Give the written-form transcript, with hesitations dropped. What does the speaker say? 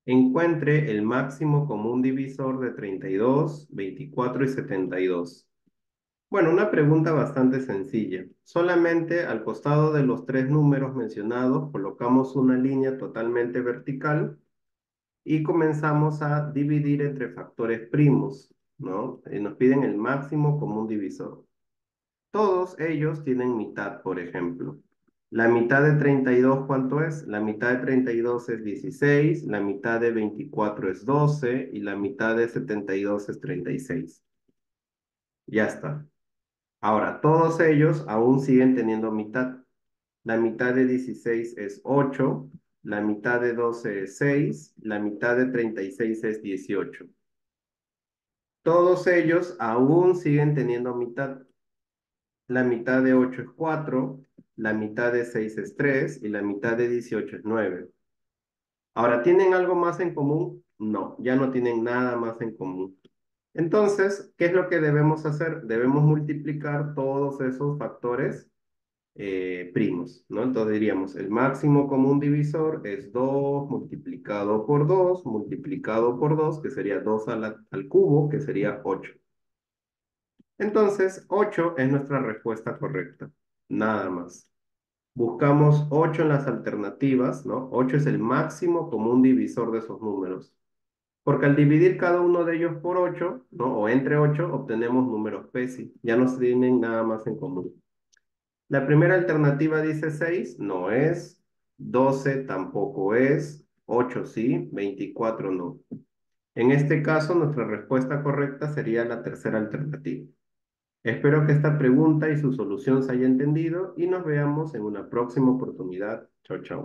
Encuentre el máximo común divisor de 32, 24 y 72. Bueno, una pregunta bastante sencilla. Solamente al costado de los tres números mencionados colocamos una línea totalmente vertical y comenzamos a dividir entre factores primos, ¿no? Nos piden el máximo común divisor. Todos ellos tienen mitad, por ejemplo. La mitad de 32, ¿cuánto es? La mitad de 32 es 16, la mitad de 24 es 12 y la mitad de 72 es 36. Ya está. Ahora, todos ellos aún siguen teniendo mitad. La mitad de 16 es 8, la mitad de 12 es 6, la mitad de 36 es 18. Todos ellos aún siguen teniendo mitad. La mitad de 8 es 4, la mitad de 6 es 3 y la mitad de 18 es 9. Ahora, ¿tienen algo más en común? No, ya no tienen nada más en común. Entonces, ¿qué es lo que debemos hacer? Debemos multiplicar todos esos factores primos, ¿no? Entonces diríamos, el máximo común divisor es 2 multiplicado por 2 multiplicado por 2, que sería 2 al cubo, que sería 8. Entonces, 8 es nuestra respuesta correcta, nada más. Buscamos 8 en las alternativas, ¿no? 8 es el máximo común divisor de esos números. Porque al dividir cada uno de ellos por 8, ¿no? O entre 8, obtenemos números PESI. Ya no tienen nada más en común. La primera alternativa dice 6, no es. 12 tampoco es. 8 sí, 24 no. En este caso, nuestra respuesta correcta sería la tercera alternativa. Espero que esta pregunta y su solución se haya entendido y nos veamos en una próxima oportunidad. Chao, chao.